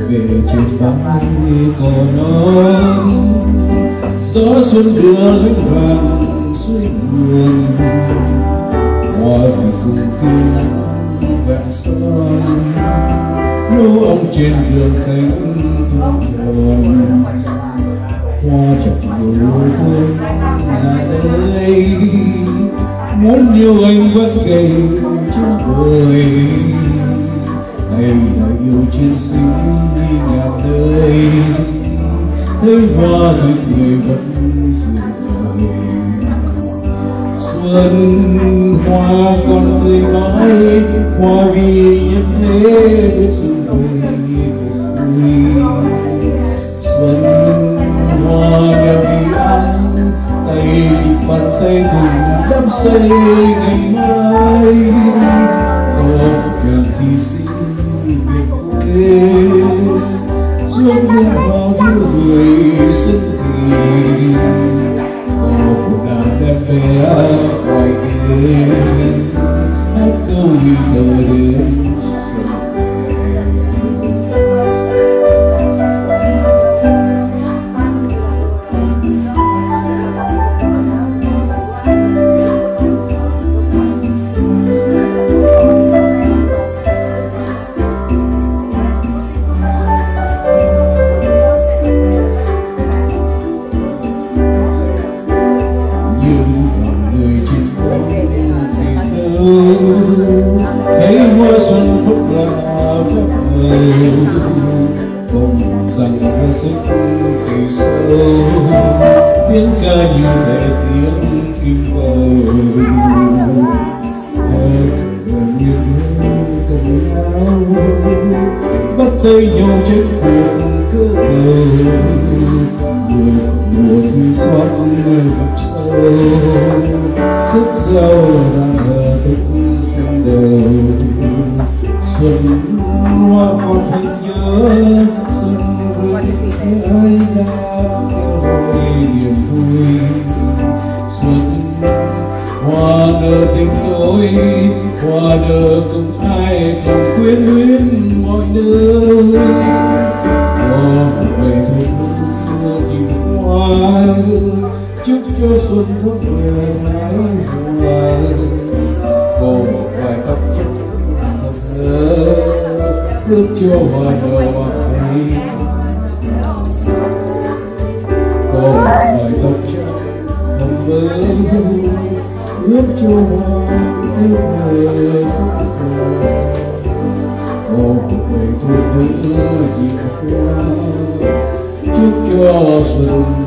về trên bóng cỏ non, gió xuân đưa lối vàng suối nguồn, hoa thì cùng tiêu nắng vẹn son, lũ ông trên đường cánh thơm tròn, hoa chọc nhiều hôn là nơi muốn yêu anh vẫn cây trên đồi, hay là yêu chiến sĩ đi ngàn nơi, thấy hoa thức người vẫn thường đời. Xuân hoa còn rơi mãi, hoa vì nhân thế biết xuân về vui. Xuân hoa đẹp vì ăn, tay bàn tay cùng đắp xây ngày mai, có càng thi sinh về quê, rước hương vào đưa người xuân thì, có một đàn em bé ngoài đêm hát câu ghi thơ đến. Thấy mùa xuân phúc là phép màu, mong rằng ra sức kỳ sâu, tiếng ca như thể tiếng kim bầu, gần như cầm áo bắt tay nhau trên cuộc cơ cầu, mùa thu thoát vực sâu, sức giàu đang ở tóc xuân đầu. Xuân hoa còn thật nhớ, xuân vừa ai ra ôi niềm vui. Xuân hoa nở tình tôi, hoa nở cùng ai còn quyến luyến mọi nơi. Có ngày thôi mưa tìm hoa, chúc cho xuân phúc về mãi hoa. Có một vài tóc trắng thầm ngỡ, ước cho hoa nở hoa ấy. Có một vài tóc trắng thầm mơ, ước cho hoa nở phúc giàu. Có một ngày thôi nữa nhìn qua, chúc cho xuân